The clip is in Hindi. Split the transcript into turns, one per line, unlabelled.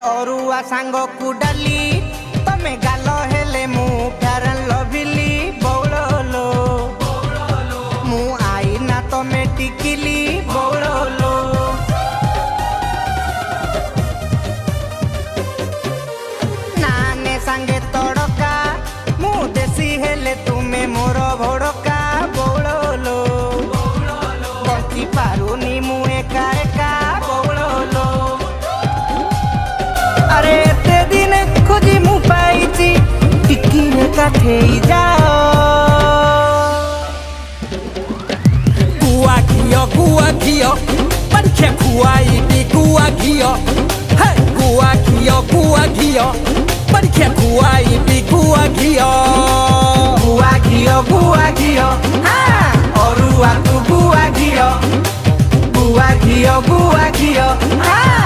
अरुआ सांग को डाली तमे गाल हेले मु फेरन लभिली बौड़लो मु आई ना तमे टिकिली बौड़लो नाने सांगे तड़का मु देसी हेले तुमे मोर भड़का बौड़लो बंची पारुनी मु एका एका बौड़लो अरे एते दिन खोजी मु पाइची टिकिरे काठेई जाओ
गुआ घियो परीक्षा खुआई गुआ घियो गुआ घियो परीक्षा खुआई गुआ घियो
गुआ घियो हाँ अरुआ को गुआ घियो हाँ